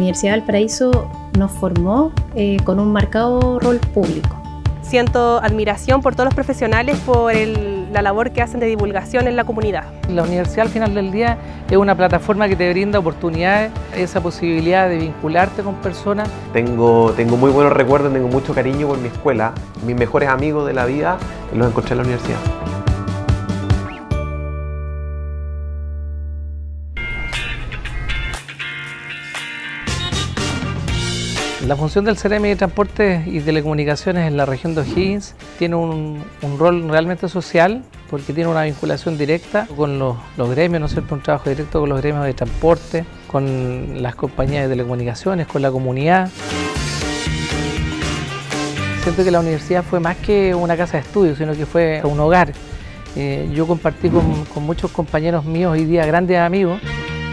Universidad de Valparaíso nos formó con un marcado rol público. Siento admiración por todos los profesionales por la labor que hacen de divulgación en la comunidad. La universidad al final del día es una plataforma que te brinda oportunidades, esa posibilidad de vincularte con personas. Tengo muy buenos recuerdos, tengo mucho cariño por mi escuela. Mis mejores amigos de la vida los encontré en la universidad. La función del Ceremi de Transportes y Telecomunicaciones en la región de O'Higgins tiene un rol realmente social porque tiene una vinculación directa con los gremios, ¿no es cierto? Un trabajo directo con los gremios de transporte, con las compañías de telecomunicaciones, con la comunidad. Siento que la universidad fue más que una casa de estudios, sino que fue un hogar. Yo compartí con muchos compañeros míos hoy día, grandes amigos.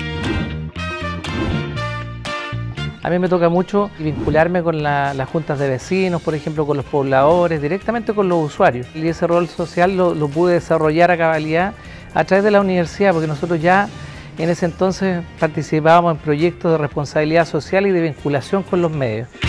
A mí me toca mucho vincularme con las juntas de vecinos, por ejemplo, con los pobladores, directamente con los usuarios. Y ese rol social lo pude desarrollar a cabalidad a través de la universidad, porque nosotros ya en ese entonces participábamos en proyectos de responsabilidad social y de vinculación con los medios.